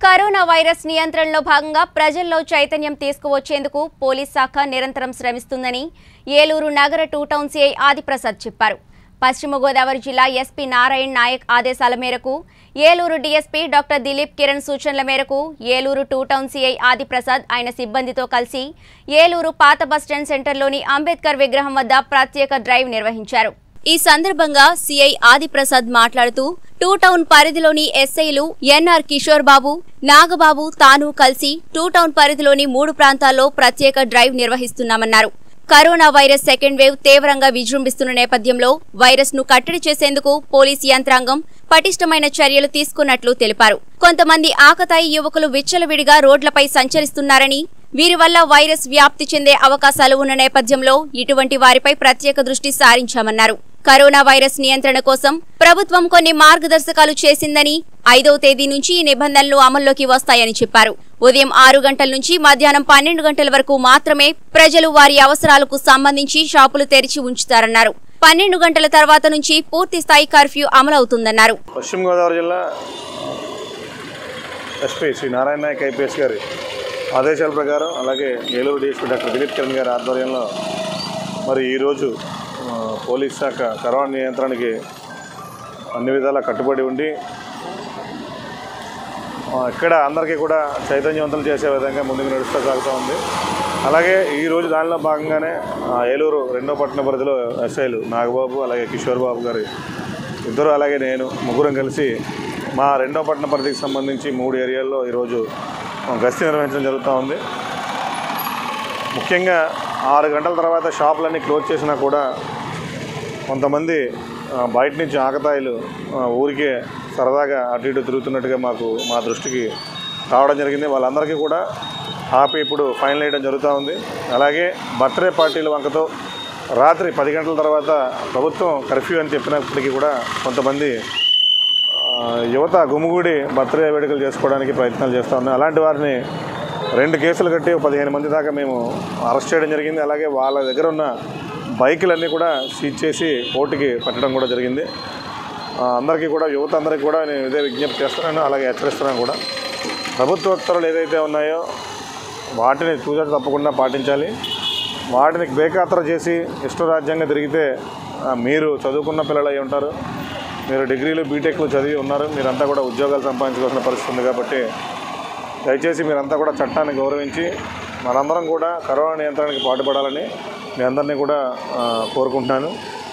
Corona virus నియంత్రణలో భాగంగా ప్రజల్లో చైతన్యం తీసుకువచ్చేందుకు పోలీస్ శాఖ నిరంతరం శ్రమిస్తుందని ఏలూరు నగర 2 టౌన్ సిఐ ఆదిప్రసాద్ చెప్పారు. పశ్చిమ గోదావరి జిల్లా ఎస్పీ నారాయణ్ నాయక్ ఆదేశాల మేరకు ఏలూరు డీఎస్పీ డాక్టర్ దిలీప్ కిరణ్ సూచనల మేరకు ఏలూరు 2 టౌన్ సిఐ ఆదిప్రసాద్ ఆయన సిబ్బందితో కలిసి ఏలూరు పాత బస్టాండ్ సెంటర్లోని అంబేద్కర్ విగ్రహం వద్ద ప్రత్యేక డ్రైవ్ నిర్వహించారు. ఈ సందర్భంగా సిఐ ఆదిప్రసాద్ మాట్లాడుతూ 2 టౌన్ పరిధిలోని ఎస్ఐలు ఎన్ఆర్ కిషోర్ బాబు, నాగబాబు తాను కలిసి 2 టౌన్ పరిధిలోని 3 ప్రాంతాల్లో ప్రత్యేక డ్రైవ్ నిర్వహిస్తున్నామన్నారు. కరోనా వైరస్ సెకండ్ వేవ్ తీవ్రంగా విజృంభిస్తున్న నేపథ్యంలో వైరస్ ను కట్టడి చేసేందుకు పోలీస్ యంత్రాంగం పటిష్టమైన చర్యలు తీసుకున్నట్లు తెలిపారు. కొంతమంది ఆకతాయి యువకులు విచ్చలవిడిగా రోడ్లపై సంచరిస్తున్నారని, వీరి వల్ల వైరస్ వ్యాప్తి చెందే అవకాశాలు ఉన్న నేపథ్యంలో ఇటువంటి వారిపై ప్రత్యేక దృష్టి సారించామన్నారు. కరోనా వైరస్ నియంత్రణ కోసం ప్రభుత్వం కొన్ని మార్గదర్శకాలు చేసిందని, 5వ తేదీ నుంచి ఈ నిబంధనలు అమల్లోకి వస్తాయని చెప్పారు. ఉదయం 6 గంటల నుంచి మధ్యాహ్నం 12 గంటల వరకు మాత్రమే ప్రజలు వారి అవసరాలకు సంబంధించి షాపులు తెరిచి ఉంచుతారన్నారు. 12 గంటల తర్వాత నుంచి పూర్తి స్థాయి కర్ఫ్యూ అమలవుతుందన్నారు. పశ్చిమ గోదావరి జిల్లా ఎస్పీ శ్రీ నారాయణ నాయక్ ఐపీఎస్ గారి ఆదేశాల ప్రకారం, అలాగే ఏలూరు డీఎస్పీ డాక్టర్ దిలీప్ కిరణ్ గారి ఆధ్వర్యంలో మరి ఈరోజు పోలీస్ శాఖ కరోనా నియంత్రణకి అన్ని విధాలా కట్టుబడి ఉండి ఇక్కడ అందరికీ కూడా చైతన్యవంతులు చేసే విధంగా ముందుకు నడుస్తూ సాగుతూ ఉంది. అలాగే ఈరోజు దానిలో భాగంగానే ఏలూరు 2వ పట్టణ పరిధిలో ఎస్ఐలు నాగబాబు అలాగే కిషోర్ బాబు గారి ఇద్దరు, అలాగే నేను ముగ్గురం కలిసి మా 2వ పట్టణ పరిధికి సంబంధించి 3 ఏరియాల్లో ఈరోజు గస్తీ నిర్వహించడం జరుగుతూ ఉంది. ముఖ్యంగా 6 గంటల తర్వాత షాపులన్నీ క్లోజ్ చేసినా కూడా కొంతమంది బయట నుంచి ఆకతాయిలు ఊరికే సరదాగా అటు ఇటు తిరుగుతున్నట్టుగా మా దృష్టికి రావడం జరిగింది. వాళ్ళందరికీ కూడా ఆపి ఇప్పుడు ఫైన్ వేయడం జరుగుతూ ఉంది. అలాగే బర్త్డే పార్టీల వంకతో రాత్రి 10 గంటల తర్వాత ప్రభుత్వం కర్ఫ్యూ అని చెప్పినప్పటికీ కూడా కొంతమంది యువత గుమిగూడి బర్త్డే వేడుకలు చేసుకోవడానికి ప్రయత్నాలు చేస్తూ ఉన్నాయి. అలాంటి వారిని 2 కేసులు కట్టి 15 మంది దాకా మేము అరెస్ట్ చేయడం జరిగింది. అలాగే వాళ్ళ దగ్గర ఉన్న బైకులన్నీ కూడా సీజ్ చేసి కోర్టుకి పెట్టడం కూడా జరిగింది. అందరికీ కూడా యువత అందరికీ కూడా నేను ఇదే విజ్ఞప్తి చేస్తున్నాను, అలాగే హెచ్చరిస్తున్నాను కూడా. ప్రభుత్వ ఉత్తర్వులు ఏదైతే ఉన్నాయో వాటిని తూచా తప్పకుండా పాటించాలి. వాటిని బేఖాతరు చేసి ఇష్టరాజ్యంగా తిరిగితే మీరు చదువుకున్న పిల్లలు అయి ఉంటారు, మీరు డిగ్రీలు బీటెక్లు చదివి ఉన్నారు, మీరంతా కూడా ఉద్యోగాలు సంపాదించుకోవాల్సిన పరిస్థితి ఉంది. కాబట్టి దయచేసి మీరంతా కూడా చట్టాన్ని గౌరవించి మనందరం కూడా కరోనా నియంత్రణకి పాటుపడాలని మీ అందరినీ కూడా కోరుకుంటున్నాను.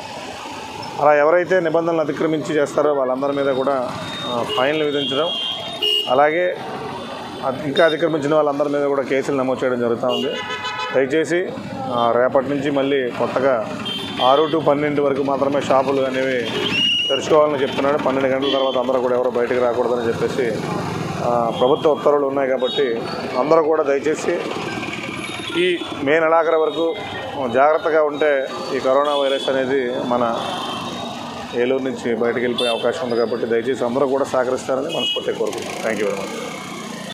అలా ఎవరైతే నిబంధనలు అతిక్రమించి చేస్తారో వాళ్ళందరి మీద కూడా ఫైన్లు విధించడం, అలాగే ఇంకా అతిక్రమించిన వాళ్ళందరి మీద కూడా కేసులు నమోదు చేయడం జరుగుతూ ఉంది. దయచేసి రేపటి నుంచి మళ్ళీ కొత్తగా 6 to 12 వరకు మాత్రమే షాపులు అనేవి తెరుచుకోవాలని చెప్తున్నాడు. 12 గంటల తర్వాత అందరూ కూడా ఎవరో బయటకు రాకూడదని చెప్పేసి ప్రభుత్వ ఉత్తర్వులు ఉన్నాయి. కాబట్టి అందరూ కూడా దయచేసి ఈ మే నెలాఖరు వరకు జాగ్రత్తగా ఉంటే ఈ కరోనా వైరస్ అనేది మన ఏలూరు నుంచి బయటకు వెళ్ళిపోయే అవకాశం ఉంది. కాబట్టి దయచేసి అందరూ కూడా సహకరిస్తారని మనస్ఫూర్తిగా కోరుకుంటున్నాను. Thank you very much.